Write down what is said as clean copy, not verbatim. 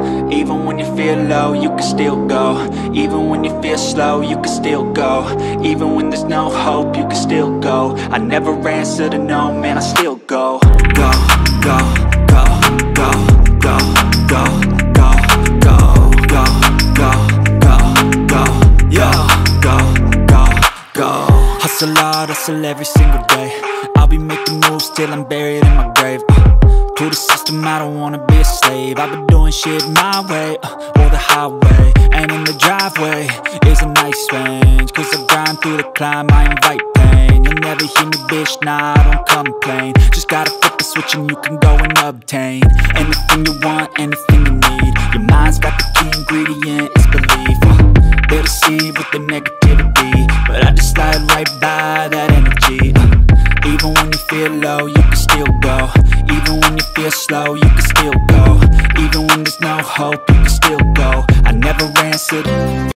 Even when you feel low, you can still go. Even when you feel slow, you can still go. Even when there's no hope, you can still go. I never answer to no, man, I still go. Go, go, go, go, go, go, go, go, go, go, go, go, yo, go, go, go. Hustle hard, hustle every single day. I'll be making moves till I'm buried in my grave. To the system, I don't wanna be a slave. I've been doing shit my way, or the highway. And in the driveway is a nice range. Cause I grind through the climb, I invite pain. You'll never hear me, bitch, nah, I don't complain. Just gotta flip the switch and you can go and obtain anything you want, anything you need. Your mind's got the key ingredient, it's belief. They'll deceive with the negativity, but I just slide right by that energy. Even when you feel low, you can still go. Even when you feel slow, you can still go. Even when there's no hope, you can still go. I never answered